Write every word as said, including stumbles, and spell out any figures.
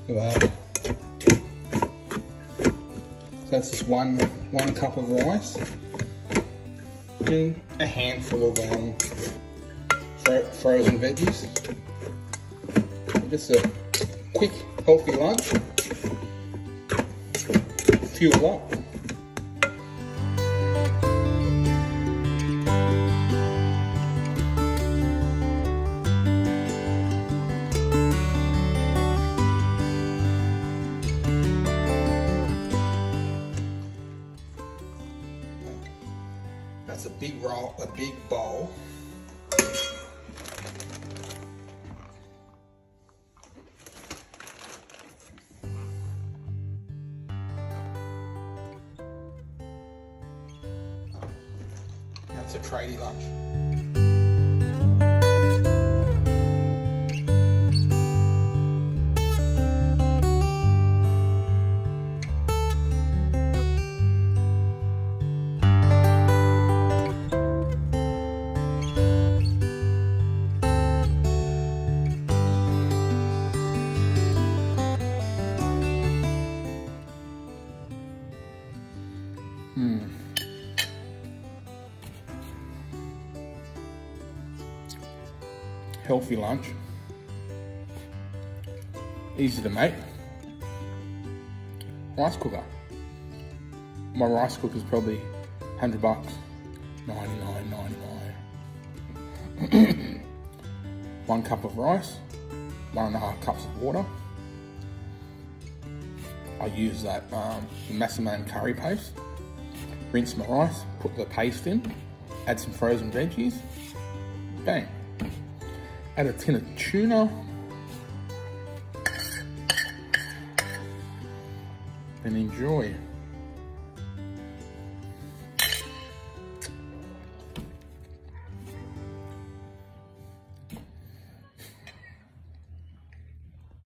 Wow. So that's just one one cup of rice and a handful of um, fro frozen veggies. Just a quick, healthy lunch. Fuel up. That's a big roll, a big bowl. That's a tradie lunch. Hmm. Healthy lunch. Easy to make. Rice cooker. My rice cooker is probably a hundred bucks. ninety-nine ninety-nine. One cup of rice, one and a half cups of water. I use that um, Massaman curry paste. Rinse my rice, put the paste in, add some frozen veggies, bang. Add a tin of tuna, and enjoy.